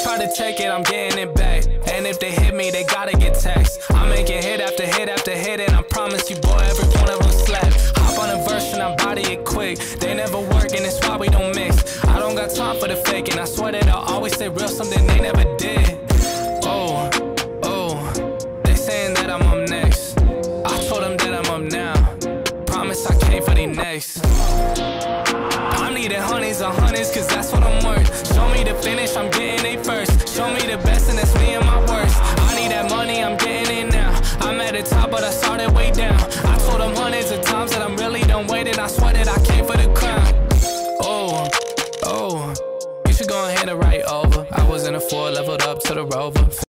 try to take it, I'm getting it back. And if they hit me, they gotta get taxed. I'm making hit after hit after hit, and I promise you, boy, every one of them slap. Hop on a verse and I body it quick. They never work, and it's why we don't mix. I don't got time for the fake, and I swear that I'll always stay real, something they never did. Oh, they saying that I'm up next. I told them that I'm up now. Promise I came for the next. I'm needing honeys on hundreds, cause that's what I'm worth. Show me the finish, I'm getting it first. Show me the best, and it's me and my worst. I need that money, I'm getting it now. I'm at the top, but I started way down. I told them hundreds of times that I'm really done waiting. I swear that I came for the crown. Oh, you should go ahead and write over. I was in a 4, leveled up to the Rover.